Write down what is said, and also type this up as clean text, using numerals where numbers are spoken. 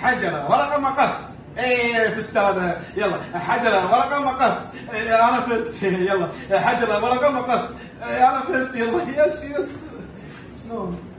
حجره ورقه مقص. ايه فزت انا. يلا حجره ورقه مقص. إيه انا فزت. يلا حجره ورقه مقص. إيه انا فزت. يلا يس يس. شلون؟